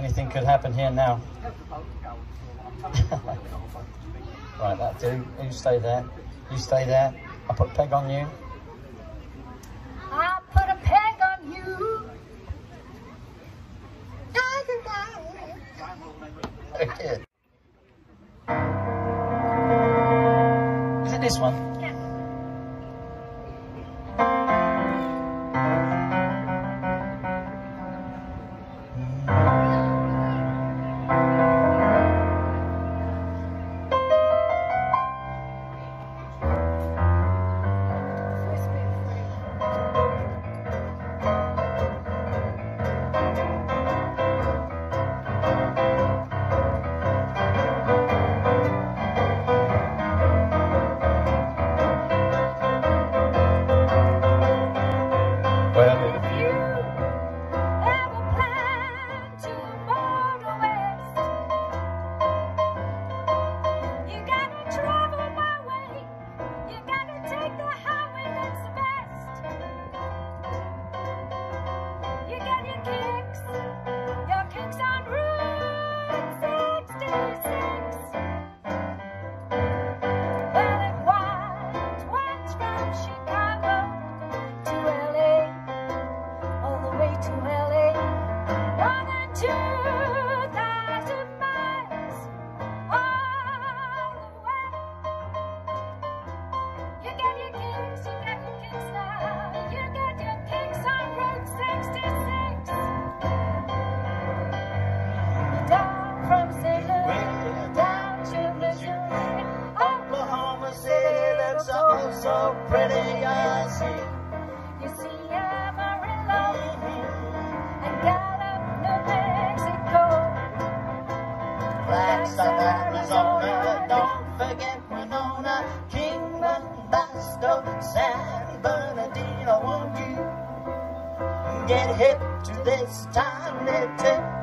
Anything could happen here now. Right, that do. You stay there. You stay there. I'll put a peg on you. I'll put a peg on you. Okay. Is it this one? Yeah. So pretty, I see. You see Amarillo and Gallup, New Mexico, Flagstaff, Arizona, don't forget Winona, Kingman, Basto, San Bernardino. Won't you get hip to this time?